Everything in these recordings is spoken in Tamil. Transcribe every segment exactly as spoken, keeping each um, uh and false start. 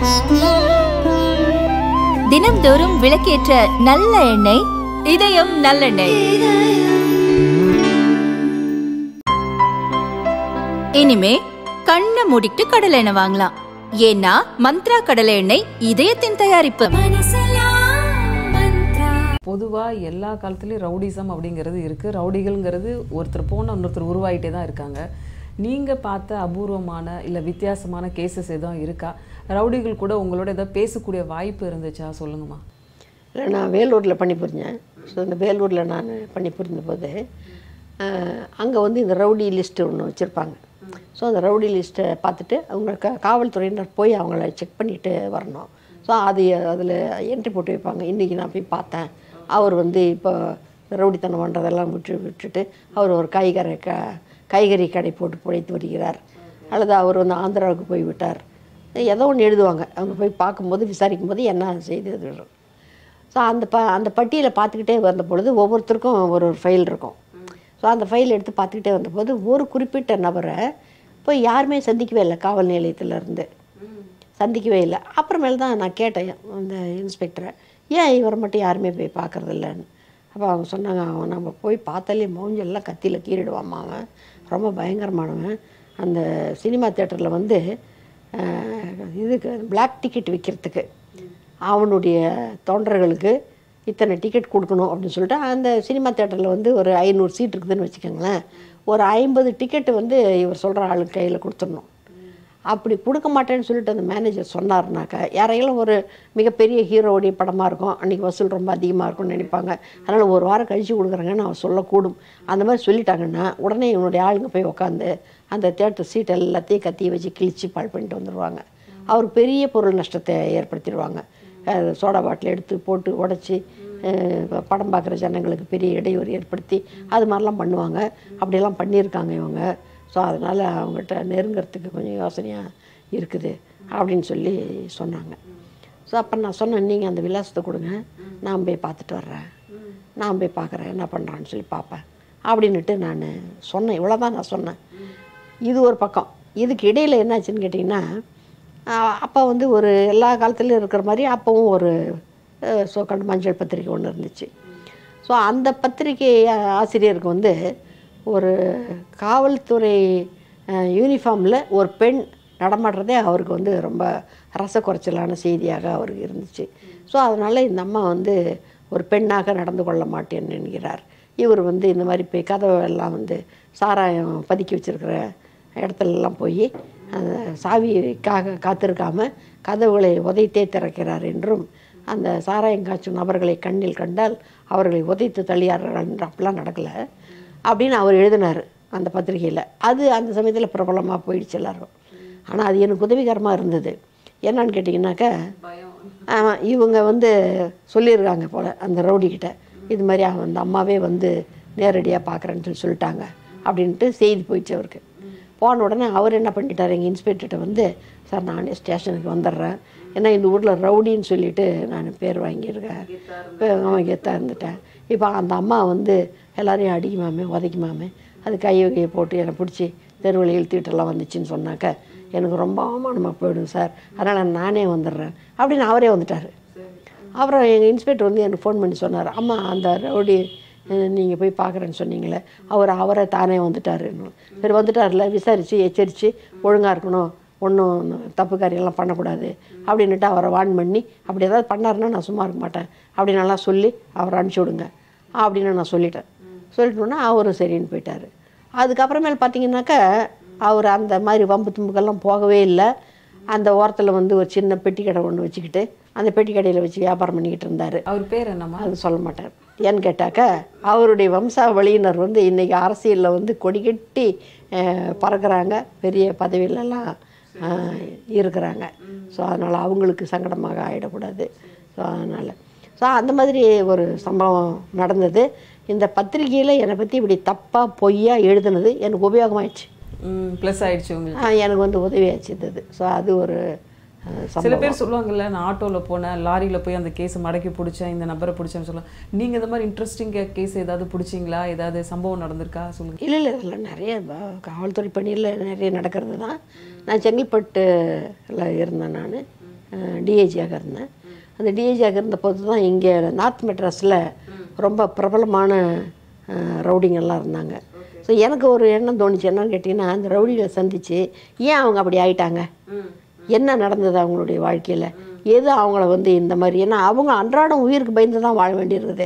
தினம்தோறும் விளக்கேற்ற நல்ல எண்ணெய் இதயம் நல்லெண்ணெய். இனிமே கண்ணை மூடிட்டு கடலை எண்ணெய் வாங்கலாம். ஏன்னா மந்த்ரா கடலை எண்ணெய் இதயத்தின் தயாரிப்பு. பொதுவாக எல்லா காலத்துலேயும் ரவுடிசம் அப்படிங்கிறது இருக்குது. ரவுடிகள்ங்கிறது ஒருத்தர் போன இன்னொருத்தர் உருவாகிட்டே தான் இருக்காங்க. நீங்கள் பார்த்த அபூர்வமான இல்லை வித்தியாசமான கேசஸ் எதுவும் இருக்கா? ரவுடிகள் கூட உங்களோட ஏதாவது பேசக்கூடிய வாய்ப்பு இருந்துச்சா? சொல்லுங்கம்மா. இல்லை, நான் வேலூரில் பண்ணி புரிஞ்சேன். ஸோ இந்த வேலூரில் நான் பண்ணி புரிந்த போது அங்கே வந்து இந்த ரவுடி லிஸ்ட்டு ஒன்று வச்சுருப்பாங்க. ஸோ அந்த ரவுடி லிஸ்ட்டை பார்த்துட்டு அவங்க க காவல்துறையினர் போய் அவங்கள செக் பண்ணிவிட்டு வரணும். ஸோ அது அதில் என்ட்ரி போட்டு வைப்பாங்க. இன்றைக்கி நான் போய் பார்த்தேன், அவர் வந்து இப்போ ரவுடித்தனம் பண்ணுறதெல்லாம் விட்டு விட்டுட்டு அவர் ஒரு காய்கறி க காய்கறி கடை போட்டு பிழைத்து வருகிறார், அல்லது அவர் வந்து ஆந்திராவுக்கு போய் விட்டார், ஏதோ ஒன்று எழுதுவாங்க. அவங்க போய் பார்க்கும்போது விசாரிக்கும் போது என்ன செய்து அது. ஸோ அந்த ப அந்த பட்டியலை பார்த்துக்கிட்டே வந்த பொழுது ஒவ்வொருத்தருக்கும் ஒரு ஒரு ஃபைல் இருக்கும். ஸோ அந்த ஃபைல் எடுத்து பார்த்துக்கிட்டே வந்தபோது ஒரு குறிப்பிட்ட நபரை போய் யாருமே சந்திக்கவே இல்லை. காவல் நிலையத்திலேருந்து சந்திக்கவே இல்லை. அப்புறமேல் தான் நான் கேட்டேன் அந்த இன்ஸ்பெக்டரை, ஏன் இவரை மட்டும் யாருமே போய் பார்க்குறது இல்லைன்னு. அப்போ அவங்க சொன்னாங்க, அவன் நம்ம போய் பார்த்தாலே மௌஞ்செல்லாம் கத்தியில் கீறிடுவாமா, அவன் ரொம்ப பயங்கரமானவன். அந்த சினிமா தேட்டரில் வந்து இதுக்கு பிளாக் டிக்கெட் விற்கிறதுக்கு அவனுடைய தொண்டர்களுக்கு இத்தனை டிக்கெட் கொடுக்கணும் அப்படின்னு சொல்லிட்டு அந்த சினிமா தேட்டரில் வந்து ஒரு ஐநூறு சீட் இருக்குதுன்னு வச்சுக்கோங்களேன். ஒரு ஐம்பது டிக்கெட்டு வந்து இவர் சொல்கிற ஆளுக்கு கையில் கொடுத்துடணும். அப்படி கொடுக்க மாட்டேன்னு சொல்லிட்டு அந்த மேனேஜர் சொன்னார்னாக்கா யாரையெல்லாம் ஒரு மிகப்பெரிய ஹீரோடைய படமாக இருக்கும், அன்றைக்கி வசூல் ரொம்ப அதிகமாக இருக்கும்னு நினைப்பாங்க. அதனால் ஒரு வாரம் கழித்து கொடுக்குறாங்கன்னு அவன் சொல்லக்கூடும். அந்த மாதிரி சொல்லிட்டாங்கன்னா உடனே இவனுடைய ஆளுங்க போய் உட்காந்து அந்த தேட்டர் சீட் எல்லாத்தையும் கத்தி வச்சு கிழித்து பால் பண்ணிட்டு வந்துடுவாங்க. அவர் பெரிய பொருள் நஷ்டத்தை ஏற்படுத்திடுவாங்க. சோடா பாட்டில் எடுத்து போட்டு உடச்சி படம் பார்க்குற ஜனங்களுக்கு பெரிய இடையூறு ஏற்படுத்தி அது மாதிரிலாம் பண்ணுவாங்க. அப்படியெல்லாம் பண்ணியிருக்காங்க இவங்க. ஸோ அதனால் அவங்ககிட்ட நெருங்கிறதுக்கு கொஞ்சம் யோசனையாக இருக்குது அப்படின்னு சொல்லி சொன்னாங்க. ஸோ அப்போ நான் சொன்னேன், நீங்கள் அந்த விலாசத்தை கொடுங்க, நான் போய் பார்த்துட்டு வர்றேன், நான் போய் பார்க்குறேன் என்ன பண்ணுறான்னு சொல்லி பார்ப்பேன் அப்படின்ட்டு நான் சொன்னேன். இவ்வளோ தான் நான் சொன்னேன். இது ஒரு பக்கம். இதுக்கு இடையில் என்னாச்சுன்னு கேட்டிங்கன்னா, அப்போ வந்து ஒரு எல்லா காலத்துலேயும் இருக்கிற மாதிரி அப்போவும் ஒரு சோக்காண்டு மஞ்சள் பத்திரிக்கை ஒன்று இருந்துச்சு. ஸோ அந்த பத்திரிக்கை ஆசிரியருக்கு வந்து ஒரு காவல்துறை யூனிஃபார்மில் ஒரு பெண் நடமாடுறதே அவருக்கு வந்து ரொம்ப ரச குறைச்சலான செய்தியாக அவருக்கு இருந்துச்சு. ஸோ அதனால் இந்த அம்மா வந்து ஒரு பெண்ணாக நடந்து கொள்ள மாட்டேன்னு என்கிறார். இவர் வந்து இந்த மாதிரி போய் கதவெல்லாம் வந்து சாராயம் பதுக்கி வச்சுருக்கிற இடத்துலலாம் போய் அந்த சாவிக்காக காத்திருக்காமல் கதவுகளை உதைத்தே திறக்கிறார் என்றும், அந்த சாராயம் காய்ச்சும் நபர்களை கண்ணில் கண்டால் அவர்களை உதைத்து தள்ளியார்கள் என்று அப்படிலாம் நடக்கலை அப்படின்னு அவர் எழுதினார் அந்த பத்திரிகையில். அது அந்த சமயத்தில் பிரபலமாக போயிடுச்சு எல்லாரும். ஆனால் அது எனக்கு உதவிகரமாக இருந்தது. என்னன்னு கேட்டிங்கனாக்கா, ஆமாம், இவங்க வந்து சொல்லியிருக்காங்க போல் அந்த ரவுடிக்கிட்ட, இது மாதிரி அவன் அந்த அம்மாவே வந்து நேரடியாக பார்க்குறேன்னு சொல்லி சொல்லிட்டாங்க அப்படின்ட்டு செய்தி போயிடுச்சு அவருக்கு. போன உடனே அவர் என்ன பண்ணிட்டார், எங்கள் இன்ஸ்பெக்டர்கிட்ட வந்து, சார் நானே ஸ்டேஷனுக்கு வந்துடுறேன், ஏன்னா இந்த ஊரில் ரவுடின்னு சொல்லிவிட்டு நான் பேர் வாங்கியிருக்கேன், அவன் கெத்தாக இருந்துட்டேன். இப்போ அந்த அம்மா வந்து எல்லோரையும் அடிக்குமாமே உதைக்குமாமே, அது கையை கையை போட்டு என்னை பிடிச்சி தெருவில் இழுத்துக்கிட்டெல்லாம் வந்துச்சுன்னு சொன்னாக்க எனக்கு ரொம்ப அவமானமாக போயிடும் சார், அதனால் நானே வந்துடுறேன் அப்படின்னு அவரே வந்துட்டார். அப்புறம் எங்கள் இன்ஸ்பெக்டர் வந்து எனக்கு ஃபோன் பண்ணி சொன்னார், அம்மா அந்த ரவுடி நீங்கள் போய் பார்க்குறேன்னு சொன்னீங்களே, அவர் அவரை தானே வந்துட்டார். சரி வந்துட்டார்ல, விசாரித்து எச்சரித்து ஒழுங்காக இருக்கணும், ஒன்றும் தப்பு காரியெல்லாம் பண்ணக்கூடாது அப்படின்னுட்டு அவரை வான் பண்ணி, அப்படி ஏதாவது பண்ணாருன்னா நான் சும்மா இருக்க மாட்டேன் அப்படின்னு நல்லா சொல்லி அவரை அனுப்பிச்சி விடுங்க அப்படின்னு நான் சொல்லிட்டேன். சொல்லிட்டோன்னா அவரும் சரின்னு போயிட்டார். அதுக்கப்புறமேல் பார்த்தீங்கன்னாக்கா அவர் அந்த மாதிரி வம்பு தும்புக்கெல்லாம் போகவே இல்லை. அந்த ஓரத்தில் வந்து ஒரு சின்ன பெட்டி கடை ஒன்று வச்சுக்கிட்டு அந்த பெட்டி கடையில் வச்சு வியாபாரம் பண்ணிக்கிட்டு இருந்தார். அவர் பேர் என்னம்மா? அது சொல்ல மாட்டார். ஏன்னு கேட்டாக்கா, அவருடைய வம்சாவளியினர் வந்து இன்றைக்கி அரசியலில் வந்து கொடி கட்டி பறக்கிறாங்க, பெரிய பதவியிலலாம் இருக்கிறாங்க. ஸோ அதனால் அவங்களுக்கு சங்கடமாக ஆகிடக்கூடாது. ஸோ அதனால் ஸோ அந்த மாதிரி ஒரு சம்பவம் நடந்தது. இந்த பத்திரிகையில் என்னை பற்றி இப்படி தப்பாக பொய்யா எழுதுனது எனக்கு உபயோகமாகிடுச்சு, ப்ளஸ் ஆகிடுச்சு உங்களுக்கு, எனக்கு வந்து உதவியாச்சு இது. ஸோ அது ஒரு சில பேர் சொல்லுவாங்கல்ல, நான் ஆட்டோவில் போனேன், லாரியில் போய் அந்த கேஸை மடக்கி பிடிச்சேன், இந்த நபரை பிடிச்சேன்னு சொல்லுவாங்க. நீங்கள் இந்த மாதிரி இன்ட்ரெஸ்டிங் கேஸ் ஏதாவது பிடிச்சிங்களா? ஏதாவது சம்பவம் நடந்திருக்கா சொல்லுங்கள். இல்லை இல்லை இதில் நிறைய காவல்துறை பணியில் நிறைய நடக்கிறது தான். நான் செங்கல்பட்டில் இருந்தேன். நான் டிஏஜியாக இருந்தேன். அந்த டிஏஜியாக இருந்த போது தான் இங்கே நார்த் மெட்ராஸில் ரொம்ப பிரபலமான ரவுடிங்கெல்லாம் இருந்தாங்க. ஸோ எனக்கு ஒரு எண்ணம் தோணுச்சு, என்னன்னு கேட்டிங்கன்னா, அந்த ரவுடிகளை சந்தித்து ஏன் அவங்க அப்படி ஆயிட்டாங்க, என்ன நடந்தது அவங்களுடைய வாழ்க்கையில், எது அவங்கள வந்து இந்த மாதிரி, ஏன்னா அவங்க அன்றாடம் உயிருக்கு பயந்து தான் வாழ வேண்டியிருக்குது.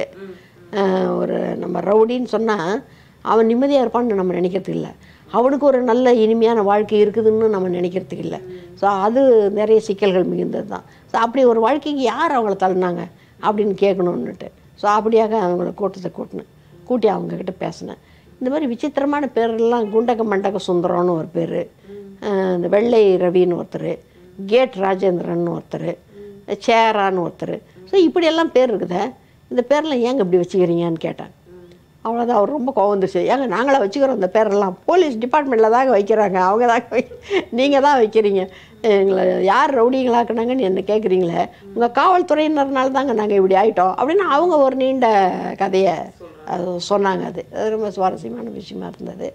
ஒரு நம்ம ரவுடின்னு சொன்னால் அவன் நிம்மதியாக இருப்பான்னு நம்ம நினைக்கிறதுக்கு இல்லை, அவனுக்கு ஒரு நல்ல இனிமையான வாழ்க்கை இருக்குதுன்னு நம்ம நினைக்கிறதுக்கு இல்லை. ஸோ அது நிறைய சிக்கல்கள் மிகுந்தது தான். ஸோ அப்படி ஒரு வாழ்க்கைக்கு யார் அவங்கள தள்ளினாங்க அப்படின்னு கேட்கணுன்னுட்டு, ஸோ அப்படியாக அவங்கள கூட்டத்தை கூட்டினேன். கூட்டி அவங்கக்கிட்ட பேசினேன். இந்த மாதிரி விசித்திரமான பேரெல்லாம், குண்டக மண்டக சுந்தரம்னு ஒரு பேர், இந்த வெள்ளை ரவின்னு ஒருத்தர், கேட் ராஜேந்திரன் ஒருத்தர், சேரான்னு ஒருத்தர். ஸோ இப்படியெல்லாம் பேர் இருக்குதே, இந்த பேரெல்லாம் ஏங்க இப்படி வச்சுக்கிறீங்கன்னு கேட்டேன். அவ்வளோதான், அவர் ரொம்ப கோவம் வந்துச்சு. ஏங்க நாங்களே வச்சுக்கிறோம் இந்த பேரெல்லாம், போலீஸ் டிபார்ட்மெண்ட்டில் தாங்க வைக்கிறாங்க, அவங்க தாங்க வை நீங்கள் தான் வைக்கிறீங்க, எங்களை யார் ரவுடிங்களாக்குனாங்கன்னு என்ன கேட்குறீங்களே, உங்கள் காவல்துறையினர்னால தாங்க நாங்கள் இப்படி ஆகிட்டோம் அப்படின்னு அவங்க ஒரு நீண்ட கதையை அது சொன்னாங்க. அது அது ரொம்ப சுவாரஸ்யமான விஷயமா இருந்தது.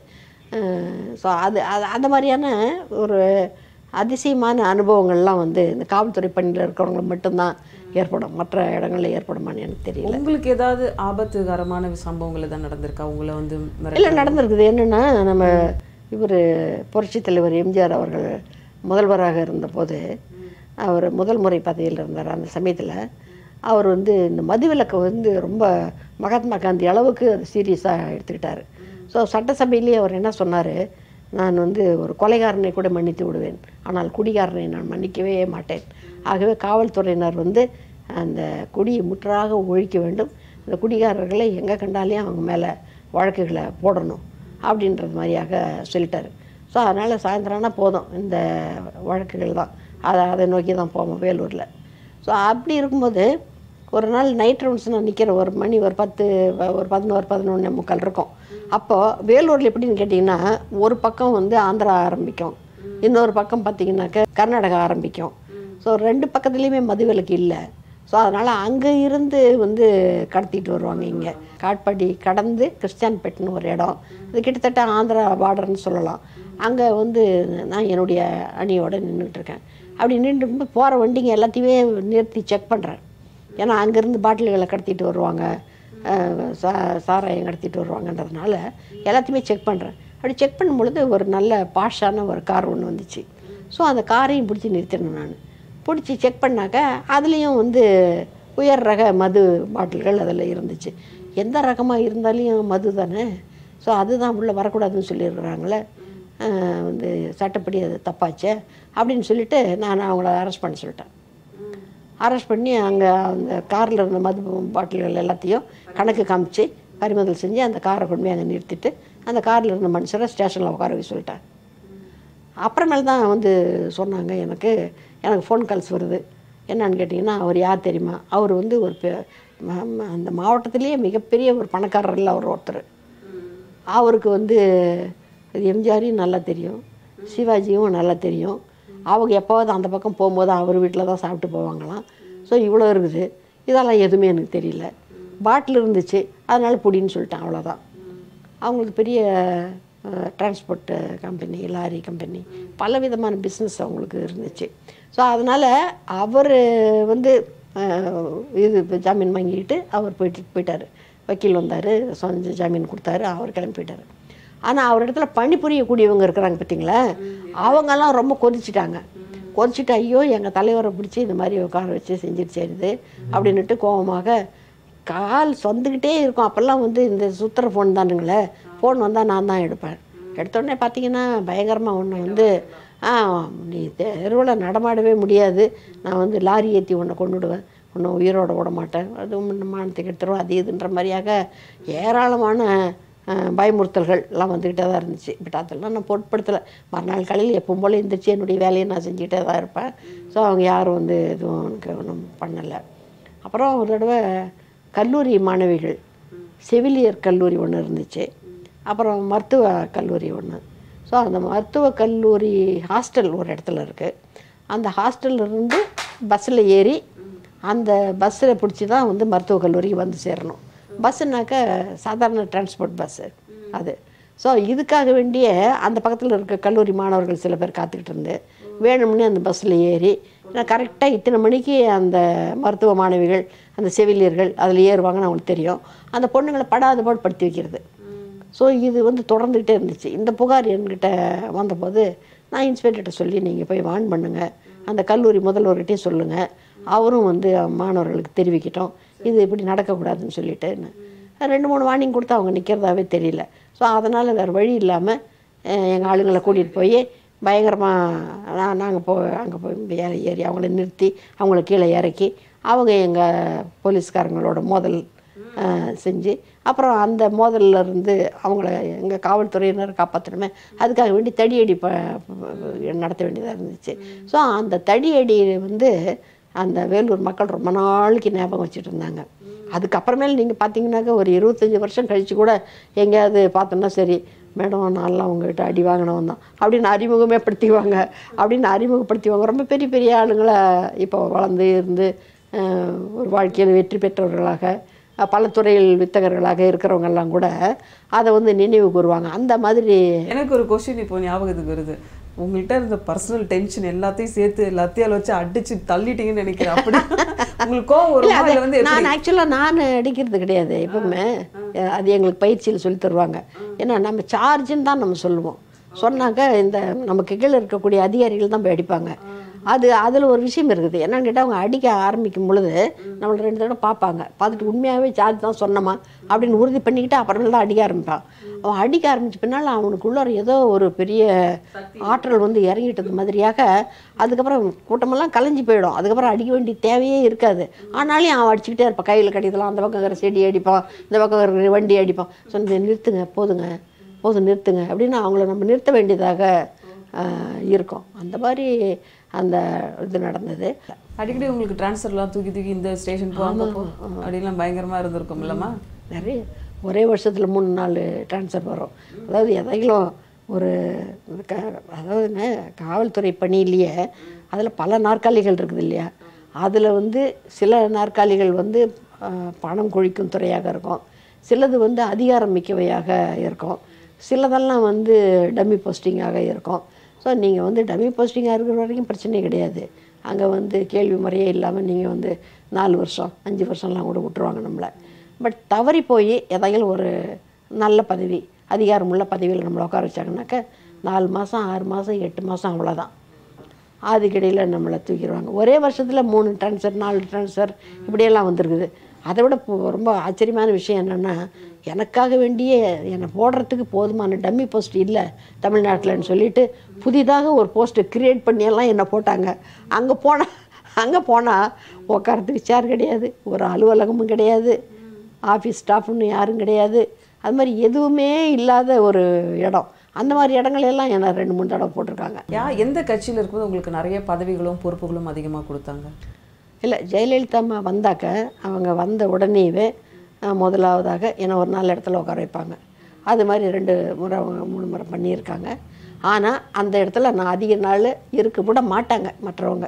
ஸோ அது அது அந்த மாதிரியான ஒரு அதிசயமான அனுபவங்கள்லாம் வந்து இந்த காவல்துறை பணியில் இருக்கிறவங்க மட்டும்தான் ஏற்படும், மற்ற இடங்களில் ஏற்படுமான்னு எனக்கு தெரியல. உங்களுக்கு ஏதாவது ஆபத்துகரமான சம்பவங்கள் எதாவது நடந்திருக்கா உங்களை வந்து? இல்லை, நடந்திருக்குது. என்னென்னா, நம்ம இவர் புரட்சித் தலைவர் எம்ஜிஆர் அவர்கள் முதல்வராக இருந்தபோது, அவர் முதல் முறை பதவியில் இருந்தார். அந்த சமயத்தில் அவர் வந்து இந்த மதுவிலக்கை வந்து ரொம்ப மகாத்மா காந்தி அளவுக்கு அது சீரியஸாக எடுத்துக்கிட்டார். ஸோ சட்டசபையிலேயே அவர் என்ன சொன்னார், நான் வந்து ஒரு கொலைகாரனை கூட மன்னித்து விடுவேன், ஆனால் குடிகாரனை நான் மன்னிக்கவே மாட்டேன். ஆகவே காவல்துறையினர் வந்து அந்த குடியை முற்றாக ஒழிக்க வேண்டும், அந்த குடிகாரர்களை எங்கே கண்டாலையும் அவங்க மேலே வழக்குகளை போடணும் அப்படின்றது மாதிரியாக சொல்லிட்டார். ஸோ அதனால் சாயந்தரம்னா போதும், இந்த வழக்குகள் தான், அதை அதை நோக்கி தான் போவோம் வேலூரில். ஸோ அப்படி இருக்கும்போது ஒரு நாள் நைட் ரவுண்ட்ஸ் நான் நிற்கிற ஒரு மணி ஒரு பத்து ஒரு பதினோரு பதினொன்று முக்கால் இருக்கும். அப்போது வேலூரில் எப்படின்னு கேட்டிங்கன்னா, ஒரு பக்கம் வந்து ஆந்திரா ஆரம்பிக்கும், இன்னொரு பக்கம் பார்த்திங்கனாக்க கர்நாடகா ஆரம்பிக்கும். ஸோ ரெண்டு பக்கத்துலேயுமே மதுவிலக்கு இல்லை. ஸோ அதனால் அங்கே இருந்து வந்து கடத்திட்டு வருவாங்க. இங்கே காட்பாடி கடந்து கிறிஸ்டியான்பேட்னு ஒரு இடம், இது கிட்டத்தட்ட ஆந்திரா பார்டர்னு சொல்லலாம். அங்கே வந்து நான் என்னுடைய அணியோடு நின்றுட்டுருக்கேன். அப்படி நின்று போகிற வண்டிங்க எல்லாத்தையுமே நிறுத்தி செக் பண்ணுறேன். ஏன்னா அங்கேருந்து பாட்டில்களை கடத்திட்டு வருவாங்க, சா சாராயம் கடத்திட்டு வருவாங்கன்றதுனால எல்லாத்தையுமே செக் பண்ணுறேன். அப்படி செக் பண்ணும் பொழுது ஒரு நல்ல பாஷான ஒரு கார் ஒன்று வந்துச்சு. ஸோ அந்த காரையும் பிடிச்சி நிறுத்தினேன். நான் பிடிச்சி செக் பண்ணாக்க அதுலேயும் வந்து உயர் ரக மது பாட்டில்கள் அதில் இருந்துச்சு. எந்த ரகமாக இருந்தாலையும் மது தானே, ஸோ அதுதான் உள்ளே வரக்கூடாதுன்னு சொல்லியிருக்கிறாங்களே, வந்து சட்டப்படி அது தப்பாச்சே அப்படின்னு சொல்லிவிட்டு நான் அவங்கள அரெஸ்ட் பண்ண சொல்லிட்டேன். அரெஸ்ட் பண்ணி அங்கே அந்த காரில் இருந்த மது பாட்டில்கள் எல்லாத்தையும் கணக்கு காமிச்சு பறிமுதல் செஞ்சு அந்த காரை கொண்டு போய் அங்கே நிறுத்திட்டு அந்த காரில் இருந்த மனுஷரை ஸ்டேஷனில் உட்கார வைக்க சொல்லிட்டேன். அப்புறமேல் தான் வந்து சொன்னாங்க, எனக்கு எனக்கு ஃபோன் கால்ஸ் வருது. என்னன்னு கேட்டிங்கன்னா, அவர் யார் தெரியுமா, அவர் வந்து ஒரு அந்த மாவட்டத்திலேயே மிகப்பெரிய ஒரு பணக்காரரில் அவர் ஒருத்தர். அவருக்கு வந்து எம்ஜிஆரையும் நல்லா தெரியும், சிவாஜியும் நல்லா தெரியும். அவங்க எப்போவாது அந்த பக்கம் போகும்போது அவர் வீட்டில் தான் சாப்பிட்டு போவாங்களாம். ஸோ இவ்வளோ இருக்குது, இதெல்லாம் எதுவுமே எனக்கு தெரியல. பாட்டில் இருந்துச்சு, அதனால் பிடின்னு சொல்லிட்டேன், அவ்வளோதான். அவங்களுக்கு பெரிய டிரான்ஸ்போர்ட்டு கம்பெனி, லாரி கம்பெனி, பல விதமான பிஸ்னஸ் அவங்களுக்கு இருந்துச்சு. ஸோ அதனால் அவர் வந்து இது ஜாமீன் வாங்கிக்கிட்டு அவர் போயிட்டு போயிட்டார். வக்கீல் வந்தார், சொந்த ஜாமீன் கொடுத்தாரு, அவர் கிளம்பி போயிட்டார். ஆனால் அவர் இடத்துல பணிபுரியக்கூடியவங்க இருக்கிறாங்க பார்த்தீங்களா, அவங்கெல்லாம் ரொம்ப கொதிச்சிட்டாங்க. கொதிச்சுட்டு ஐயோ எங்கள் தலைவரை பிடிச்சி இந்த மாதிரி உட்கார வச்சு செஞ்சுட்டு செய்யுது அப்படின்ட்டு கோபமாக கால் சொந்துக்கிட்டே இருக்கும். அப்போல்லாம் வந்து இந்த சுற்றுற ஃபோன் தானுங்களே, ஃபோன் வந்தால் நான் தான் எடுப்பேன். எடுத்தோடனே பார்த்தீங்கன்னா பயங்கரமாக ஒன்று வந்து, ஆ நீ தெருவில் நடமாடவே முடியாது, நான் வந்து லாரி ஏற்றி ஒன்றை கொண்டுடுவேன், ஒன்றும் உயிரோட விட மாட்டேன், அதுவும் மானத்துக்கு எடுத்துருவோம், அது இதுன்ற மாதிரியாக ஏராளமான பயமுறுத்தல்கள் எல்லாம் வந்துக்கிட்டே தான் இருந்துச்சு. பட் அதெல்லாம் நான் பொருட்படுத்தலை. மறுநாள் காலையில் எப்பவும் போல் எழுந்திரிச்சு என்னுடைய வேலையை நான் செஞ்சுக்கிட்டே தான் இருப்பேன். ஸோ அவங்க யாரும் வந்து எதுவும் எனக்கு ஒன்றும் பண்ணலை. அப்புறம் ஒரு தடவை கல்லூரி மாணவிகள், செவிலியர் கல்லூரி ஒன்று இருந்துச்சு, அப்புறம் மருத்துவ கல்லூரி ஒன்று. ஸோ அந்த மருத்துவ கல்லூரி ஹாஸ்டல் ஒரு இடத்துல இருக்குது. அந்த ஹாஸ்டல்லிருந்து பஸ்ஸில் ஏறி அந்த பஸ்ஸில் பிடிச்சி தான் வந்து மருத்துவக் கல்லூரிக்கு வந்து சேரணும். பஸ்ஸுனாக்க சாதாரண டிரான்ஸ்போர்ட் பஸ்ஸு அது. ஸோ இதுக்காக வேண்டிய அந்த பக்கத்தில் இருக்க கல்லூரி மாணவர்கள் சில பேர் காத்துக்கிட்டு இருந்து வேணும்னே அந்த பஸ்ஸில் ஏறி ஏன்னா கரெக்டாக இத்தனை மணிக்கு அந்த மருத்துவ மாணவிகள் அந்த செவிலியர்கள் அதில் ஏறுவாங்கன்னு அவங்களுக்கு தெரியும். அந்த பொண்ணுங்களை படாத பாடு படுத்தி வைக்கிறது. ஸோ இது வந்து தொடர்ந்துக்கிட்டே இருந்துச்சு. இந்த புகார் என்கிட்ட வந்தபோது நான் இன்ஸ்பெக்டர்கிட்ட சொல்லி நீங்கள் போய் வார்ன் பண்ணுங்கள், அந்த கல்லூரி முதல்வர்கிட்டையும் சொல்லுங்கள், அவரும் வந்து மாணவர்களுக்கு தெரிவிக்கட்டும் இது இப்படி நடக்கக்கூடாதுன்னு சொல்லிட்டு ரெண்டு மூணு வார்னிங் கொடுத்து அவங்க நிற்கிறதாவே தெரியல. ஸோ அதனால் வேறு வழி இல்லாமல் எங்கள் ஆளுங்களை கூட்டிகிட்டு போய் பயங்கரமாக நான் நாங்கள் போ அங்கே போய் ஏற ஏறி அவங்கள நிறுத்தி அவங்கள கீழே இறக்கி அவங்க எங்கள் போலீஸ்காரங்களோட மோதல் செஞ்சு அப்புறம் அந்த மோதலில் இருந்து அவங்கள எங்கள் காவல்துறையினர் காப்பாற்றணுமே அதுக்காக வேண்டி தடியடி ப நடத்த வேண்டியதாக இருந்துச்சு. ஸோ அந்த தடியடி வந்து அந்த வேலூர் மக்கள் ரொம்ப நாளைக்கு ஞாபகம் வச்சுட்டு இருந்தாங்க. அதுக்கப்புறமேல நீங்கள் பார்த்தீங்கன்னாக்கா ஒரு இருபத்தஞ்சி வருஷம் கழித்து கூட எங்கேயாவது பார்த்தோன்னா சரி மேடம் நான்லாம் உங்கள்கிட்ட அடி வாங்கினவன் தான் அப்படின்னு அறிமுகமே படுத்திக்குவாங்க அப்படின்னு அறிமுகப்படுத்திவாங்க. ரொம்ப பெரிய பெரிய ஆளுங்களை இப்போ வளர்ந்து இருந்து ஒரு வாழ்க்கையில் வெற்றி பெற்றவர்களாக பல துறையில் வித்தகர்களாக இருக்கிறவங்கெல்லாம் கூட அதை வந்து நினைவு கூறுவாங்க. அந்த மாதிரி எனக்கு ஒரு கொஸ்டின் இப்போ ஞாபகத்துக்கு வருது. உங்கள்கிட்ட இருந்த பர்சனல் டென்ஷன் எல்லாத்தையும் சேர்த்து எல்லாத்தையும் வச்சு அடிச்சு தள்ளிட்டீங்கன்னு நினைக்கிறேன். அப்படி உங்களுக்கு ஒரு வந்து நான் ஆக்சுவலாக நான் அடிக்கிறது கிடையாது எப்பவுமே. அது எங்களுக்கு பயிற்சியில் சொல்லி தருவாங்க. ஏன்னா நம்ம சார்ஜுன்னு தான் நம்ம சொல்லுவோம். சொன்னாக்க இந்த நமக்கு கீழே இருக்கக்கூடிய அதிகாரிகள் தான் போய் அடிப்பாங்க. அது அதில் ஒரு விஷயம் இருக்குது. என்னன்னு கேட்டால் அவங்க அடிக்க ஆரம்பிக்கும் பொழுது நம்மளை ரெண்டு தடவை பார்ப்பாங்க. பார்த்துட்டு உண்மையாகவே சார்ஜ் தான் சொன்னோமா அப்படின்னு உறுதி பண்ணிக்கிட்டு அப்புறமேல தான் அடிக்க ஆரம்பிப்பான். அவன் அடிக்க ஆரம்பிச்ச பின்னால் அவனுக்குள்ள ஏதோ ஒரு பெரிய ஆற்றல் வந்து இறங்கிட்டது மாதிரியாக அதுக்கப்புறம் கூட்டமெல்லாம் கலைஞ்சி போயிடும். அதுக்கப்புறம் அடிக்க வேண்டிய தேவையே இருக்காது. ஆனாலும் அவன் அடிச்சுக்கிட்டே இருப்பான். கையில் கடிதலாம் அந்த பக்கம் இருக்கிற செடி அடிப்பான், இந்த பக்கம் இருக்கிற வண்டி அடிப்பான். சொன்ன நிறுத்துங்க போதுங்க போதும் நிறுத்துங்க அப்படின்னு அவங்கள நம்ம நிறுத்த வேண்டியதாக இருக்கும். அந்த மாதிரி அந்த இது நடந்தது. அடிக்கடி உங்களுக்கு டிரான்ஸ்ஃபர்லாம் தூக்கி தூக்கி இந்த ஸ்டேஷன் போகாம அப்படிலாம் பயங்கரமாக இருந்திருக்கும் இல்லைம்மா? நிறைய ஒரே வருஷத்தில் மூணு நாலு டிரான்ஸ்ஃபர் வரும். அதாவது எதைகளும் ஒரு க அதாவதுங்க காவல்துறை பணியிலேயே அதில் பல நாற்காலிகள் இருக்குது இல்லையா? அதில் வந்து சில நாற்காலிகள் வந்து பணம் கொழிக்கும் துறையாக இருக்கும், சிலது வந்து அதிகாரம் மிக்கவையாக இருக்கும், சிலதெல்லாம் வந்து டம்மி போஸ்டிங்காக இருக்கும். ஸோ நீங்கள் வந்து டம்மி போஸ்டிங்காக இருக்கிற வரைக்கும் பிரச்சனையே கிடையாது. அங்கே வந்து கேள்வி முறையே இல்லாமல் நீங்கள் வந்து நாலு வருஷம் அஞ்சு வருஷம்லாம் கூட விட்டுருவாங்க நம்மளை. பட் தவறி போய் ஏதாவது ஒரு நல்ல பதவி அதிகாரமுள்ள பதவியில் நம்மளை உட்கார வச்சாங்கனாக்கா நாலு மாதம் ஆறு மாதம் எட்டு மாதம் அவ்வளோதான். அதுக்கிடையில் நம்மளை தூக்கிடுவாங்க. ஒரே வருஷத்தில் மூணு ட்ரான்ஸ்ஃபர் நாலு ட்ரான்ஸ்ஃபர் இப்படியெல்லாம் வந்துருக்குது. அதை விட ரொம்ப ஆச்சரியமான விஷயம் என்னென்னா எனக்காக வேண்டிய என்னை போடுறதுக்கு போதுமான டம்மி போஸ்ட் இல்லை தமிழ்நாட்டில்னு சொல்லிட்டு புதிதாக ஒரு போஸ்ட்டை க்ரியேட் பண்ணியெல்லாம் என்னை போட்டாங்க. அங்கே போனால் அங்கே போனால் உட்காரத்துக்கு சேர் கிடையாது, ஒரு அலுவலகமும் கிடையாது, ஆஃபீஸ் ஸ்டாஃப்னு யாரும் கிடையாது, அது மாதிரி எதுவுமே இல்லாத ஒரு இடம். அந்த மாதிரி இடங்களெல்லாம் என்ன ரெண்டு மூணு தடவை போட்டிருக்காங்க. யா எந்த கட்சியில் இருக்கும்போது உங்களுக்கு நிறைய பதவிகளும் பொறுப்புகளும் அதிகமாக கொடுத்தாங்க? இல்லை ஜெயலலிதா அம்மா வந்தாக்க அவங்க வந்த உடனேவே முதலாவதாக என்னை ஒரு நாலு இடத்துல உட்கார வைப்பாங்க. அது மாதிரி ரெண்டு முறை அவங்க மூணு முறை பண்ணியிருக்காங்க. ஆனால் அந்த இடத்துல நான் அதிக நாள் இருக்க விட மாட்டாங்க மற்றவங்க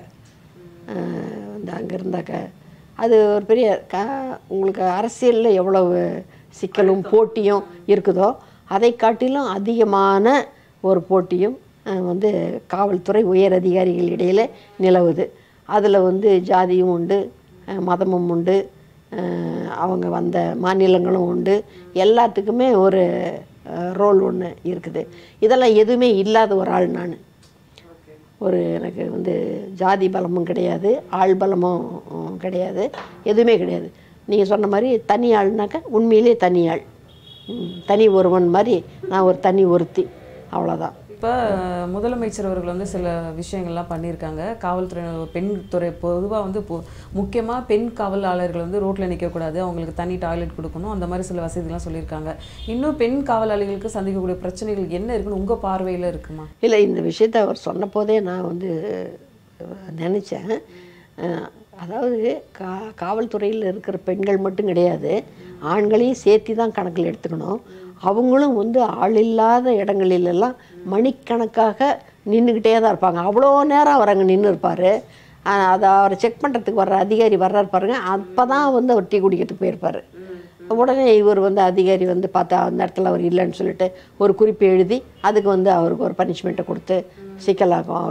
வந்து அங்கே இருந்தாக்க. அது ஒரு பெரிய க உங்களுக்கு அரசியலில் எவ்வளவு சிக்கலும் போட்டியும் இருக்குதோ அதை காட்டிலும் அதிகமான ஒரு போட்டியும் வந்து காவல்துறை உயர் அதிகாரிகள் இடையில் நிலவுது. அதில் வந்து ஜாதியும் உண்டு, மதமும் உண்டு, அவங்க வந்த மாநிலங்களும் உண்டு, எல்லாத்துக்குமே ஒரு ரோல் ஒன்று இருக்குது. இதெல்லாம் எதுவுமே இல்லாத ஒரு ஆள் நான். ஒரு எனக்கு வந்து ஜாதி பலமும் கிடையாது, ஆள் பலமும் கிடையாது, எதுவுமே கிடையாது. நீங்கள் சொன்ன மாதிரி தனி ஆள்னாக்கா உண்மையிலே தனி ஆள், தனி ஒருவன் மாதிரி நான் ஒரு தனி ஒருத்தி, அவ்வளோதான். இப்போ முதலமைச்சர் அவர்கள் வந்து சில விஷயங்கள்லாம் பண்ணியிருக்காங்க. காவல்துறை பெண் துறை பொதுவாக வந்து முக்கியமாக பெண் காவலாளர்கள் வந்து ரோட்டில் நிற்கக்கூடாது, அவங்களுக்கு தனி டாய்லெட் கொடுக்கணும், அந்த மாதிரி சில வசதிலாம் சொல்லியிருக்காங்க. இன்னும் பெண் காவலாளிகளுக்கு சந்திக்கக்கூடிய பிரச்சனைகள் என்ன இருக்குன்னு உங்கள் பார்வையில் இருக்குமா? இல்லை, இந்த விஷயத்தை அவர் சொன்ன போதே நான் வந்து நினச்சேன். அதாவது கா காவல்துறையில் இருக்கிற பெண்கள் மட்டும் கிடையாது, ஆண்களையும் சேர்த்து தான் கணக்கில் எடுத்துக்கணும். அவங்களும் வந்து ஆள் இல்லாத இடங்களிலெல்லாம் மணிக்கணக்காக நின்றுக்கிட்டே தான் இருப்பாங்க. அவ்வளோ நேரம் அவர் அங்கே நின்று இருப்பார். அதை அவரை செக் பண்ணுறதுக்கு வர்ற அதிகாரி வர்றாரு பாருங்க, அப்போ தான் வந்து அவர் டீ குடிக்கிறதுக்கு போயிருப்பார். உடனே இவர் வந்து அதிகாரி வந்து பார்த்தா அந்த இடத்துல அவர் இல்லைன்னு சொல்லிட்டு ஒரு குறிப்பு எழுதி அதுக்கு வந்து அவருக்கு ஒரு பனிஷ்மெண்ட்டை கொடுத்து சிக்கலாகும் அவர்.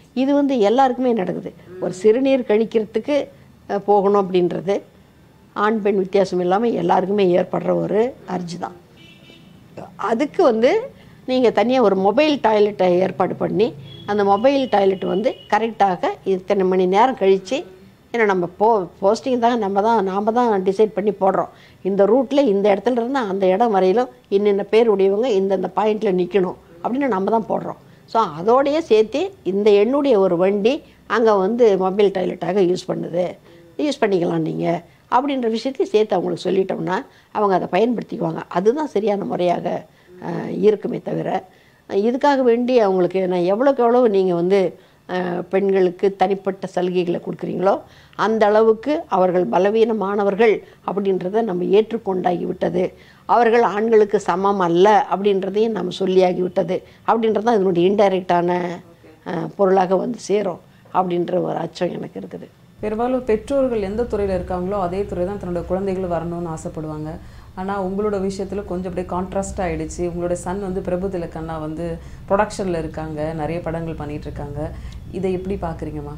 இது வந்து எல்லாருக்குமே நடக்குது. ஒரு சிறுநீர் கழிக்கிறதுக்கு போகணும் அப்படின்றது ஆண் பெண் வித்தியாசம் இல்லாமல் எல்லாருக்குமே ஏற்படுற ஒரு அர்ஜி தான். அதுக்கு வந்து நீங்கள் தனியாக ஒரு மொபைல் டாய்லெட்டை ஏற்பாடு பண்ணி அந்த மொபைல் டாய்லெட் வந்து கரெக்டாக இத்தனை மணி நேரம் கழித்து, ஏன்னா நம்ம போ போஸ்டிங் தாங்க நம்ம தான் நாம் தான் டிசைட் பண்ணி போடுறோம். இந்த ரூட்டில் இந்த இடத்துல இருந்து அந்த இடம் வரையிலும் இன்னென்ன பேர் உடையவங்க இந்தந்த பாயிண்டில் நிற்கணும் அப்படின்னு நம்ம தான் போடுறோம். ஸோ அதோடையே சேர்த்து இந்த எண்ணுடைய ஒரு வண்டி அங்கே வந்து மொபைல் டாய்லெட்டாக யூஸ் பண்ணுது, யூஸ் பண்ணிக்கலாம் நீங்கள் அப்படின்ற விஷயத்தையும் சேர்த்து அவங்களுக்கு சொல்லிட்டோம்னா அவங்க அதை பயன்படுத்திக்குவாங்க. அதுதான் சரியான முறையாக இருக்குமே தவிர, இதுக்காக வேண்டி அவங்களுக்கு நான் எவ்வளோக்கு எவ்வளோ நீங்கள் வந்து பெண்களுக்கு தனிப்பட்ட சலுகைகளை கொடுக்குறீங்களோ அந்த அளவுக்கு அவர்கள் பலவீனமானவர்கள் அப்படின்றத நம்ம ஏற்றுக்கொண்டாகி விட்டது. அவர்கள் ஆண்களுக்கு சமம் அல்ல அப்படின்றதையும் நம்ம சொல்லியாகி விட்டது அப்படின்றது தான் இதனுடைய இன்டைரக்டான பொருளாக வந்து சேரும் அப்படின்ற ஒரு அச்சம் எனக்கு இருக்குது. பெரும்பாலும் பெற்றோர்கள் எந்த துறையில் இருக்காங்களோ அதே துறை தான் தன்னோட குழந்தைகள் வரணும்னு ஆசைப்படுவாங்க. ஆனால் உங்களோட விஷயத்தில் கொஞ்சம் அப்படியே கான்ட்ராஸ்ட் ஆகிடுச்சு. உங்களோட சன் வந்து பிரபு திலக்கண்ணா வந்து ப்ரொடக்ஷனில் இருக்காங்க, நிறைய படங்கள் பண்ணிகிட்ருக்காங்க. இதை எப்படி பார்க்குறீங்கம்மா?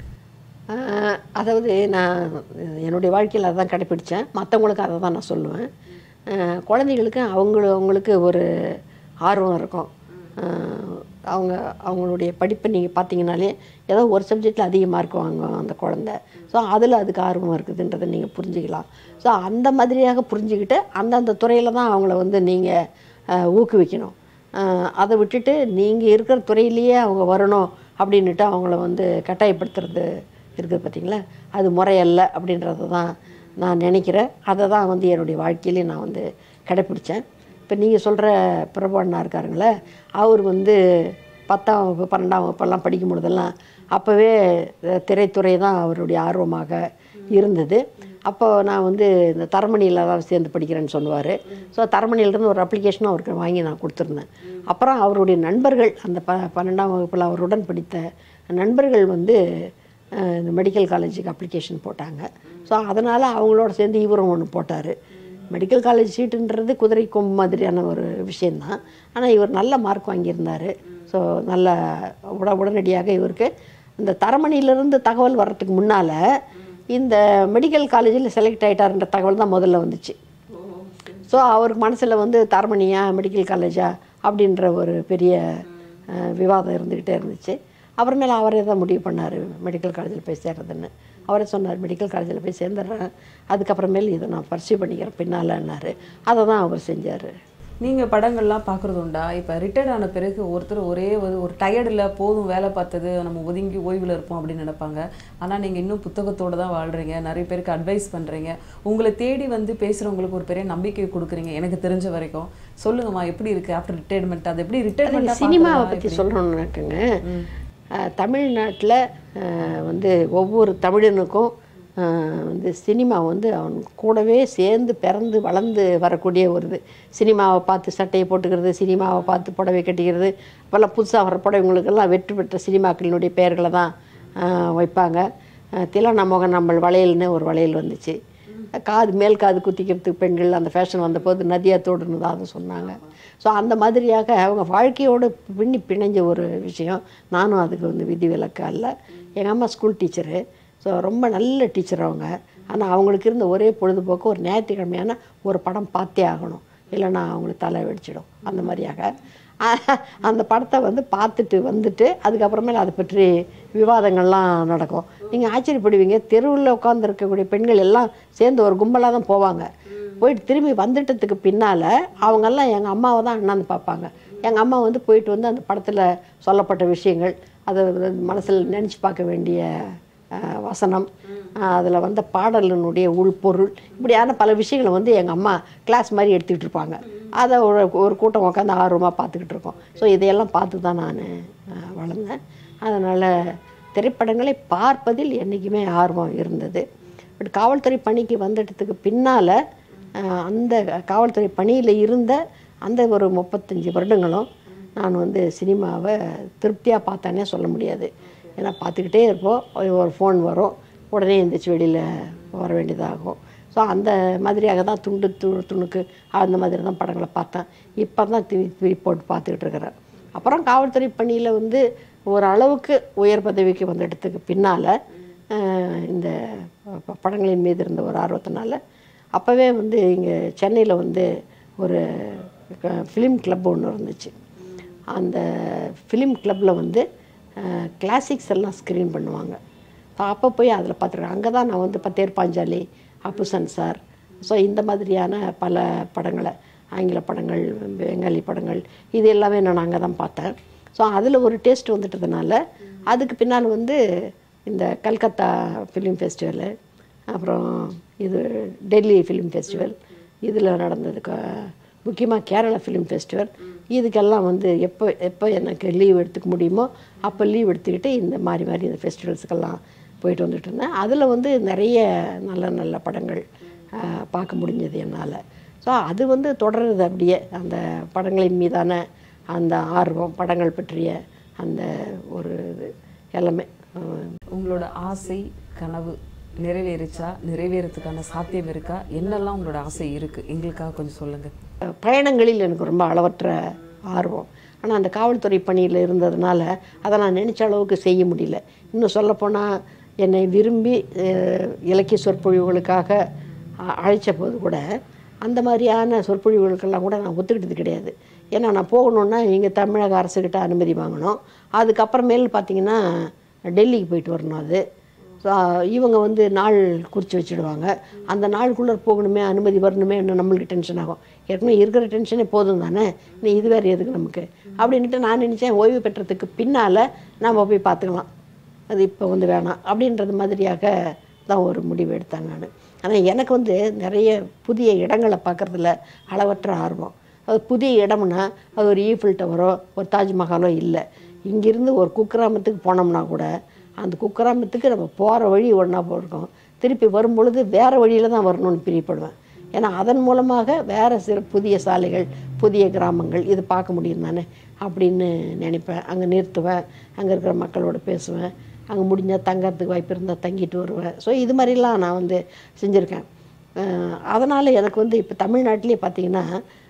அதாவது நான் என்னுடைய வாழ்க்கையில் அதை தான் கடைப்பிடித்தேன், மற்றவங்களுக்கு அதை தான் நான் சொல்லுவேன். குழந்தைகளுக்கு அவங்கள அவங்களுக்கு ஒரு ஆர்வம் இருக்கும். அவங்க அவங்களுடைய படிப்பை நீங்கள் பார்த்தீங்கனாலே ஏதோ ஒரு சப்ஜெக்டில் அதிக மார்க் வாங்குவாங்க அந்த குழந்தை. ஸோ அதில் அதுக்கு ஆர்வம் இருக்குதுன்றதை நீங்கள் புரிஞ்சுக்கலாம். ஸோ அந்த மாதிரியாக புரிஞ்சுக்கிட்டு அந்தந்த துறையில் தான் அவங்கள வந்து நீங்கள் ஊக்குவிக்கணும். அதை விட்டுட்டு நீங்கள் இருக்கிற துறையிலேயே அவங்க வரணும் அப்படின்ட்டு அவங்கள வந்து கட்டாயப்படுத்துறது இருக்குது பார்த்தீங்களா, அது முறையல்ல அப்படின்றது தான் நான் நினைக்கிறேன். அதை தான் வந்து என்னுடைய வாழ்க்கையிலே நான் வந்து கடைப்பிடிச்சேன். இப்போ நீங்கள் சொல்கிற பிரபு அண்ணா இருக்காருங்களே, அவர் வந்து பத்தாம் வகுப்பு பன்னெண்டாம் வகுப்பெல்லாம் படிக்கும் பொழுதெல்லாம் அப்போவே திரைத்துறை தான் அவருடைய ஆர்வமாக இருந்தது. அப்போ நான் வந்து இந்த தரமணியில் தான் சேர்ந்து படிக்கிறேன்னு சொல்லுவார். ஸோ தரமணியிலேருந்து ஒரு அப்ளிகேஷனும் அவருக்கு வாங்கி நான் கொடுத்துருந்தேன். அப்புறம் அவருடைய நண்பர்கள் அந்த ப பன்னெண்டாம் வகுப்பில் அவருடன் படித்த நண்பர்கள் வந்து இந்த மெடிக்கல் காலேஜுக்கு அப்ளிகேஷன் போட்டாங்க. ஸோ அதனால் அவங்களோட சேர்ந்து இவரும் ஒன்று போட்டார். மெடிக்கல் காலேஜ் சீட்டுன்றது குதிரை கொம்பு மாதிரியான ஒரு விஷயந்தான். ஆனால் இவர் நல்ல மார்க் வாங்கியிருந்தார். ஸோ நல்ல உட உடனடியாக இவருக்கு இந்த தரமணியிலேருந்து தகவல் வர்றதுக்கு முன்னால் இந்த மெடிக்கல் காலேஜில் செலக்ட் ஆகிட்டார்ன்ற தகவல் தான் முதல்ல வந்துச்சு. ஸோ அவருக்கு மனசில் வந்து தரமணியா மெடிக்கல் காலேஜா அப்படின்ற ஒரு பெரிய விவாதம் இருந்துக்கிட்டே இருந்துச்சு. அப்புறமேல அவரே தான் முடிவு பண்ணார் மெடிக்கல் காலேஜில் போய் சேர்றதுன்னு. அவரே சொன்னார், மெடிக்கல் காலேஜில் போய் சேர்ந்துடுறேன், அதுக்கப்புறமேல் இதை நான் பர்சியூ பண்ணிக்கிறேன் பின்னாலன்னாரு. அதை தான் அவர் செஞ்சார். நீங்கள் படங்கள்லாம் பார்க்குறது உண்டா? இப்போ ரிட்டையர்ட் ஆன பிறகு ஒருத்தர் ஒரே ஒரு ஒரு டயர்டில் போதும் வேலை பார்த்தது நம்ம ஒதுங்கி ஓய்வில் இருப்போம் அப்படின்னு நினைப்பாங்க. ஆனால் நீங்கள் இன்னும் புத்தகத்தோடு தான் வாழ்கிறீங்க, நிறைய பேருக்கு அட்வைஸ் பண்ணுறீங்க, உங்களை தேடி வந்து பேசுகிறவங்களுக்கு ஒரு பெரிய நம்பிக்கை கொடுக்குறீங்க. எனக்கு தெரிஞ்ச வரைக்கும் சொல்லுங்கம்மா, எப்படி இருக்குது ஆஃப்டர் ரிட்டையர்மெண்ட்? அது எப்படி ரிட்டையர்மெண்ட்? சினிமாவை பற்றி சொல்லணும்னு இருக்குங்க. தமிழ்நாட்டில் வந்து ஒவ்வொரு தமிழனுக்கும் வந்து சினிமா வந்து அவன் கூடவே சேர்ந்து பிறந்து வளர்ந்து வரக்கூடிய ஒரு இது. சினிமாவை பார்த்து சட்டையை போட்டுக்கிறது, சினிமாவை பார்த்து புடவை கட்டிக்கிறது. இப்போல்லாம் புதுசாக வர புடவைங்களுக்கெல்லாம் வெற்றி பெற்ற சினிமாக்களினுடைய பெயர்களை தான் வைப்பாங்க. திலனா மோகன் நம்ம வளையல்னு ஒரு வளையல் வந்துச்சு. காது மேல் காது குத்திக்கிறதுக்கு பெண்கள் அந்த ஃபேஷன் வந்தபோது நதியா தோடுன்னு தான் அதை சொன்னாங்க. ஸோ அந்த மாதிரியாக அவங்க வாழ்க்கையோடு பின்னி பிணைஞ்ச ஒரு விஷயம். நானும் அதுக்கு வந்து விதி விலக்கு அல்ல. எங்கள் அம்மா ஸ்கூல் டீச்சரு. ஸோ ரொம்ப நல்ல டீச்சர் அவங்க. ஆனால் அவங்களுக்கு இருந்த ஒரே பொழுதுபோக்கு ஒரு ஞாயிற்றுக்கிழமையான ஒரு படம் பார்த்தே ஆகணும், இல்லைன்னா அவங்களுக்கு தலை வெடிச்சிடும். அந்த மாதிரியாக அந்த படத்தை வந்து பார்த்துட்டு வந்துட்டு அதுக்கப்புறமேல அதை பற்றி விவாதங்கள்லாம் நடக்கும். நீங்கள் ஆச்சரியப்படுவீங்க, தெருவில் உட்காந்து இருக்கக்கூடிய பெண்கள் எல்லாம் சேர்ந்து ஒரு கும்பலாக தான் போவாங்க. போயிட்டு திரும்பி வந்துட்டதுக்கு பின்னால் அவங்கெல்லாம் எங்கள் அம்மாவை தான் அண்ணாந்து பார்ப்பாங்க. எங்கள் அம்மா வந்து போயிட்டு வந்து அந்த படத்தில் சொல்லப்பட்ட விஷயங்கள், அதை மனசில் நினச்சி பார்க்க வேண்டிய வசனம், அதில் வந்த பாடலினுடைய உள்பொருள், இப்படியான பல விஷயங்களை வந்து எங்கள் அம்மா கிளாஸ் மாதிரி எடுத்துக்கிட்டு இருப்பாங்க. அதை ஒரு ஒரு கூட்டம் உட்காந்து ஆர்வமாக பார்த்துக்கிட்டு இருக்கோம். ஸோ இதையெல்லாம் பார்த்து தான் நான் வளர்ந்தேன். அதனால் திரைப்படங்களை பார்ப்பதில் என்றைக்குமே ஆர்வம் இருந்தது. பட் காவல்துறை பணிக்கு வந்துட்டதுக்கு பின்னால் அந்த காவல்துறை பணியில் இருந்த அந்த ஒரு முப்பத்தஞ்சு வருடங்களும் நான் வந்து சினிமாவை திருப்தியாக பார்த்தேன்னே சொல்ல முடியாது. ஏன்னா பார்த்துக்கிட்டே இருப்போம், ஒரு ஃபோன் வரும், உடனே எழுந்திரிச்சு வெளியில் வர வேண்டியதாகும். ஸோ அந்த மாதிரியாக தான் துண்டு து துணுக்கு அந்த மாதிரி தான் படங்களை பார்த்தேன். இப்போ தான் திருப்பி போட்டு பார்த்துக்கிட்டு இருக்கிறேன். அப்புறம் காவல்துறை பணியில் வந்து ஓரளவுக்கு உயர் பதவிக்கு வந்த இடத்துக்கு பின்னால் இந்த படங்களின் மீது இருந்த ஒரு ஆர்வத்தினால அப்போவே வந்து இங்கே சென்னையில் வந்து ஒரு ஃபிலிம் கிளப் ஒன்று இருந்துச்சு. அந்த ஃபிலிம் கிளப்பில் வந்து கிளாசிக்ஸ் எல்லாம் ஸ்க்ரீன் பண்ணுவாங்க. அப்போ போய் அதில் பார்த்துருக்கேன். அங்கே தான் நான் வந்து பத்தேர் பாஞ்சாலி, அப்புசன் சார், ஸோ இந்த மாதிரியான பல படங்களை, ஆங்கில படங்கள், பெங்காலி படங்கள், இது எல்லாமே நான் அங்கே தான் பார்த்தேன். ஸோ அதில் ஒரு டேஸ்ட் வந்துட்டதுனால அதுக்கு பின்னால் வந்து இந்த கல்கத்தா ஃபிலிம் ஃபெஸ்டிவலு, அப்புறம் இது டெல்லி ஃபிலிம் ஃபெஸ்டிவல், இதில் நடந்ததுக்கு முக்கியமாக கேரளா ஃபிலிம் ஃபெஸ்டிவல், இதுக்கெல்லாம் வந்து எப்போ எப்போ எனக்கு லீவ் எடுத்துக்க முடியுமோ அப்போ லீவ் எடுத்துக்கிட்டு இந்த மாதிரி மாதிரி இந்த ஃபெஸ்டிவல்ஸுக்கெல்லாம் போயிட்டு வந்துட்டு இருந்தேன். அதில் வந்து நிறைய நல்ல நல்ல படங்கள் பார்க்க முடிஞ்சது என்னால். ஸோ அது வந்து தொடருது அப்படியே அந்த படங்களின் மீதான அந்த ஆர்வம், படங்கள் பற்றிய அந்த ஒரு இது எல்லாமே. உங்களோட ஆசை கனவு நிறைவேறிச்சா? நிறைவேறதுக்கான சாத்தியம் இருக்கா? என்னெல்லாம் உங்களோட ஆசை இருக்குது எங்களுக்காக கொஞ்சம் சொல்லுங்கள். பயணங்களில் எனக்கு ரொம்ப அளவற்ற ஆர்வம். ஆனால் அந்த காவல்துறை பணியில் இருந்ததுனால அதை நான் நினச்ச அளவுக்கு செய்ய முடியல. இன்னும் சொல்லப்போனால் என்னை விரும்பி இலக்கிய சொற்பொழிவுகளுக்காக அழைச்ச போது கூட அந்த மாதிரியான சொற்பொழிவுகளுக்கெல்லாம் கூட நான் ஒத்துக்கிட்டது கிடையாது. ஏன்னா நான் போகணுன்னா இங்கே தமிழக அரசுக்கிட்ட அனுமதி வாங்கணும். அதுக்கப்புறமேல் பார்த்திங்கன்னா டெல்லிக்கு போயிட்டு வரணும். அது ஸோ இவங்க வந்து நாள் குறித்து வச்சுடுவாங்க. அந்த நாளுக்குள்ளே போகணுமே, அனுமதி வரணுமே, இன்னும் நம்மளுக்கு டென்ஷன் ஆகும். ஏற்கனவே இருக்கிற டென்ஷனே போதும் தானே, நீ இது வேறு எதுக்கு நமக்கு அப்படின்ட்டு நான் நினச்சேன். ஓய்வு பெற்றதுக்கு பின்னால் நாம் போய் பார்த்துக்கலாம், அது இப்போ வந்து வேணாம் அப்படின்றது மாதிரியாக தான் ஒரு முடிவு எடுத்தேன் நான். ஆனால் எனக்கு வந்து நிறைய புதிய இடங்களை பார்க்குறதுல அளவற்ற ஆர்வம். அது புதிய இடம்னா அது ஒரு ஈஃபில் டவரோ ஒரு தாஜ்மஹாலோ இல்லை. இங்கேருந்து ஒரு குக்கிராமத்துக்கு போனோம்னா கூட அந்த குக்கிராமத்துக்கு நம்ம போகிற வழி ஒன்றா போயிருக்கோம், திருப்பி வரும்பொழுது வேறு வழியில் தான் வரணும்னு பிரியப்படுவேன். ஏன்னா அதன் மூலமாக வேறு சில புதிய சாலைகள், புதிய கிராமங்கள் இது பார்க்க முடியும் தானே அப்படின்னு நினைப்பேன். அங்கே நிறுத்துவேன், அங்கே இருக்கிற மக்களோட பேசுவேன், அங்கே முடிஞ்சால் தங்கறதுக்கு வாய்ப்பு இருந்தால் தங்கிட்டு வருவேன். ஸோ இது மாதிரிலாம் நான் வந்து செஞ்சுருக்கேன். அதனால் எனக்கு வந்து இப்போ தமிழ்நாட்டிலே பார்த்திங்கன்னா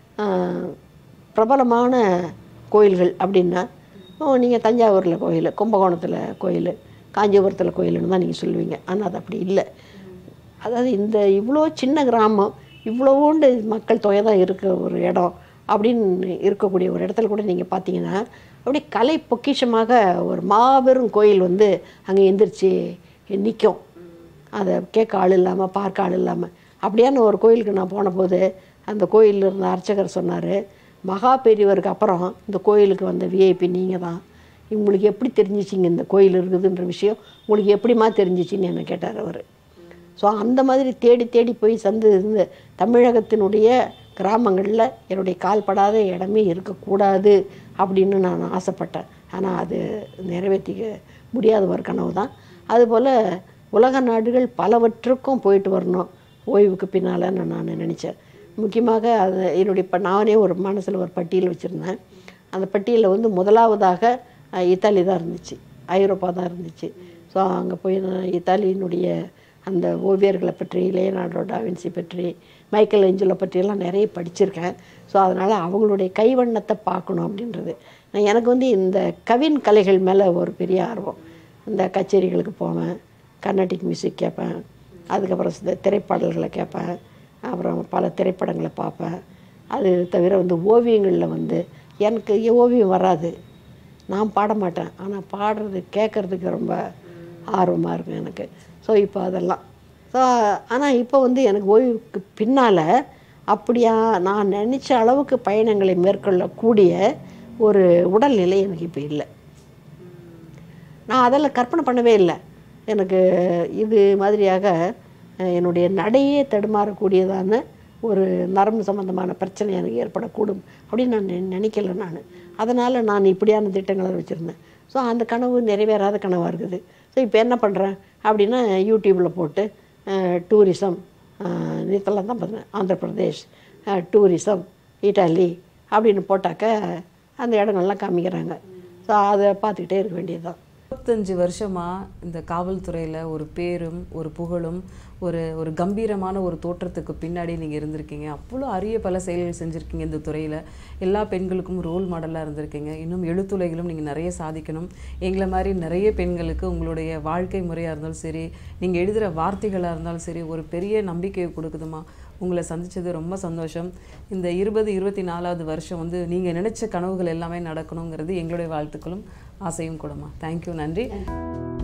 பிரபலமான கோயில்கள் அப்படின்னா நீங்கள் தஞ்சாவூரில் கோயில், கும்பகோணத்தில் கோயில், காஞ்சிபுரத்தில் கோயில்னு தான் நீங்கள் சொல்லுவீங்க. ஆனால் அது அப்படி இல்லை. அதாவது இந்த இவ்வளோ சின்ன கிராமம், இவ்வளோண்டு மக்கள் தொகை தான் இருக்கிற ஒரு இடம் அப்படின்னு இருக்கக்கூடிய ஒரு இடத்துல கூட நீங்கள் பார்த்தீங்கன்னா அப்படியே கலை பொக்கிஷமாக ஒரு மாபெரும் கோயில் வந்து அங்கே எந்திரிச்சு நிற்கும். அதை கேட்க ஆள் இல்லாமல், பார்க்க ஆள் இல்லாமல். அப்படியான ஒரு கோயிலுக்கு நான் போன போது அந்த கோயிலில் இருந்த அர்ச்சகர் சொன்னார், மகா பெரியவருக்கு அப்புறம் இந்த கோயிலுக்கு வந்த விஐபி நீங்கள் தான், உங்களுக்கு எப்படி தெரிஞ்சிச்சிங்க இந்த கோயில் இருக்குதுன்ற விஷயம் உங்களுக்கு எப்படிமா தெரிஞ்சிச்சின்னு என்ன கேட்டார் அவர். ஸோ அந்த மாதிரி தேடி தேடி போய் சந்து இந்த தமிழகத்தினுடைய கிராமங்களில் என்னுடைய கால்படாத இடமே இருக்கக்கூடாது அப்படின்னு நான் ஆசைப்பட்டேன். ஆனால் அது நிறைவேற்றிக்க முடியாத ஒரு கனவு தான். அதுபோல் உலக நாடுகள் பலவற்றுக்கும் போயிட்டு வரணும் ஓய்வுக்கு பின்னால் நான் நினச்சேன். முக்கியமாக அது என்னுடைய இப்போ நானே ஒரு மனசில் ஒரு பட்டியல் வச்சுருந்தேன். அந்த பட்டியலில் வந்து முதலாவதாக இத்தாலி தான் இருந்துச்சு, ஐரோப்பா தான் இருந்துச்சு. ஸோ அங்கே போய் நான் இத்தாலியினுடைய அந்த ஓவியர்களை பற்றி, லியோனார்டோ டா வின்சி பற்றி, மைக்கேல் ஏஞ்சலோ பற்றியெல்லாம் நிறைய படிச்சிருக்கேன். ஸோ அதனால் அவங்களுடைய கைவண்ணத்தை பார்க்கணும் அப்படின்றது. நான் எனக்கு வந்து இந்த கவின் கலைகள் மேலே ஒரு பெரிய ஆர்வம். இந்த கச்சேரிகளுக்கு போவேன், கர்நாடிக் மியூசிக் கேட்பேன், அதுக்கப்புறம் இந்த திரைப்பாடல்களை கேட்பேன், அப்புறம் பல திரைப்படங்களை பார்ப்பேன். அது தவிர வந்து ஓவியங்களில் வந்து எனக்கு ஓவியம் வராது, நான் பாட மாட்டேன். ஆனால் பாடுறது கேட்குறதுக்கு ரொம்ப ஆர்வமாக இருக்கும் எனக்கு. ஸோ இப்போ அதெல்லாம் ஸோ ஆனால் இப்போ வந்து எனக்கு ஓய்வுக்கு பின்னால் அப்படியா நான் நினச்ச அளவுக்கு பயணங்களை மேற்கொள்ளக்கூடிய ஒரு உடல்நிலை எனக்கு இப்போ இல்லை. நான் அதெல்லாம் கற்பனை பண்ணவே இல்லை. எனக்கு இது மாதிரியாக என்னுடைய நடையே தடுமாறக்கூடியதான ஒரு நரம்பு சம்மந்தமான பிரச்சனை எனக்கு ஏற்படக்கூடும் அப்படின்னு நான் நினைக்கல நான். அதனால் நான் இப்படியான திட்டங்களை வச்சுருந்தேன். ஸோ அந்த கனவு நிறைவேறாத கனவாக இருக்குது. ஸோ இப்போ என்ன பண்ணுறேன் அப்படின்னா யூடியூப்பில் போட்டு டூரிசம், நேற்றெல்லாம் தான் பார்த்தேன், ஆந்திர பிரதேஷ் டூரிசம் இட்டாலி அப்படின்னு போட்டாக்க அந்த இடங்கள்லாம் காமிக்கிறாங்க. ஸோ அதை பார்த்துக்கிட்டே இருக்க வேண்டியது தான். இருபத்தஞ்சு வருஷமாக இந்த காவல்துறையில் ஒரு பேரும் ஒரு புகழும் ஒரு ஒரு கம்பீரமான ஒரு தோற்றத்துக்கு பின்னாடி நீங்கள் இருந்திருக்கீங்க. அவ்வளோ அரிய பல செயல்கள் செஞ்சுருக்கீங்க இந்த துறையில். எல்லா பெண்களுக்கும் ரோல் மாடலாக இருந்திருக்கீங்க. இன்னும் எழுத்துலகிலும் நீங்கள் நிறைய சாதிக்கணும். எங்களை மாதிரி நிறைய பெண்களுக்கு உங்களுடைய வாழ்க்கை முறையாக இருந்தாலும் சரி, நீங்கள் எழுதுகிற வார்த்தைகளாக இருந்தாலும் சரி, ஒரு பெரிய நம்பிக்கையை கொடுக்குதுமா. உங்களை சந்தித்தது ரொம்ப சந்தோஷம். இந்த இருபது இருபத்தி நாலாவது வருஷம் வந்து நீங்கள் நினச்ச கனவுகள் எல்லாமே நடக்கணுங்கிறது எங்களுடைய வாழ்த்துக்களும் ஆசையும் கூடமா. தேங்க்யூ, நன்றி.